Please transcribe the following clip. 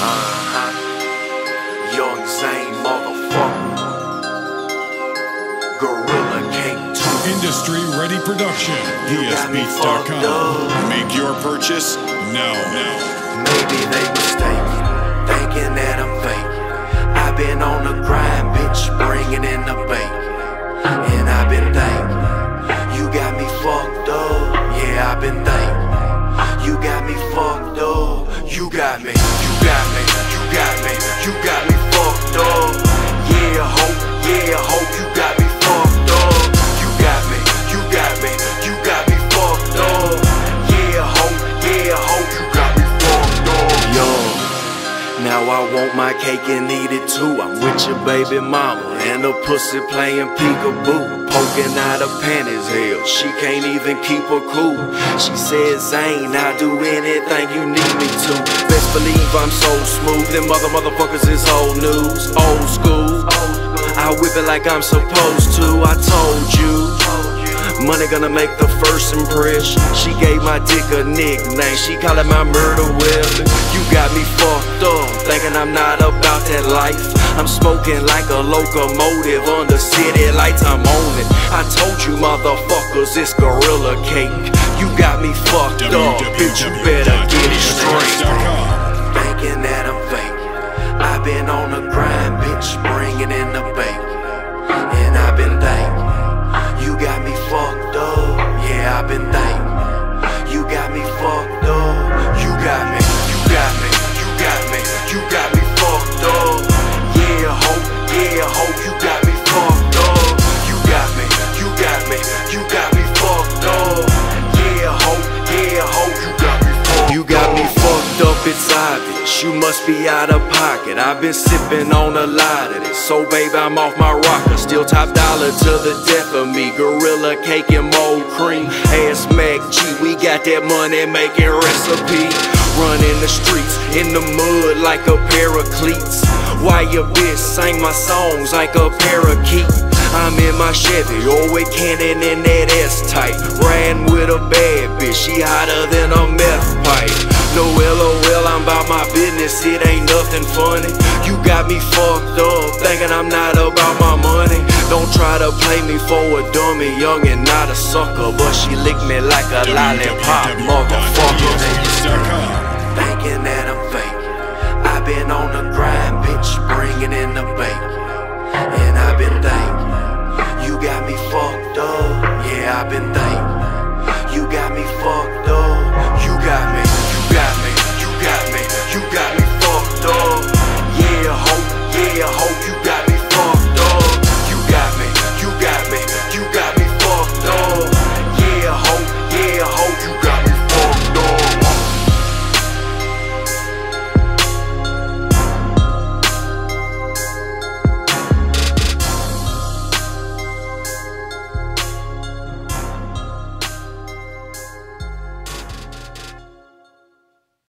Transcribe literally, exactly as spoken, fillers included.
Uh-huh. Young Zane, motherfucker. Gorilla Cake two. Industry Ready Production. P S Beats dot com. Make your purchase now. Now. Maybe they mistaken, thinking that I'm fake. I've been on the grind, bitch, bringing in the bait. And I've been thinking, you got me fucked up. Yeah, I've been thinking, you got me fucked up. You got me, you got me, you got me, you got me fucked up. Yeah, ho, yeah, ho, you got me fucked up. You got me, you got me, you got me fucked up. Yeah, ho, yeah, ho, you got me fucked up. Yo, now I want my cake and eat it too. I'm with your baby mama and a pussy playing peekaboo, poking out her panties. Hell, she can't even keep her cool. She says, Zane, I'll do anything you need me to. Best believe I'm so smooth, them mother motherfuckers is old news, old school. I whip it like I'm supposed to. I told you, money gonna make the first impression. She gave my dick a nickname, she call it my murder weapon. You got me fucked up, thinking I'm not about that life. I'm smoking like a locomotive under city lights, I'm on it. I told you motherfuckers, it's Gorilla Cake. You got me fucked up, bitch, you better get it straight. Thinking that I'm fake, I've been on the grind, bitch, bringing in the bait. And I've been thinking, you got me fucked up. Yeah, I've been thinking, you got me fucked up. You got me, you got me, you got me, you got me fucked up. Yeah, ho, yeah, ho, you got me fucked up. You got me, you got me, you got me fucked up. Yeah, ho, yeah, ho, you got me fucked up. You got me fucked up, it's obvious. You must be out of pocket. I've been sipping on a lot of this, so baby, I'm off my rocker. Still top dollar to the death of me. Gorilla Cake and mold cream, ass Mac G. We got that money making recipe. Running the streets in the mud like a pair of cleats. Why your bitch sang my songs like a parakeet? I'm in my Chevy, or with Cannon in that S-type. Riding with a bad bitch, she hotter than a meth pipe. No LOL, I'm about my business, it ain't nothing funny. You got me fucked up, thinking I'm not about my money. Don't try to play me for a dummy, young and not a sucker. But she licked me like a lollipop, motherfucker. Thinking that I'm fake, I've been on the grind, bitch, bringing in the bait. And I've been thinking, you got me fucked up. Yeah, I've been thinking, you got me fucked up.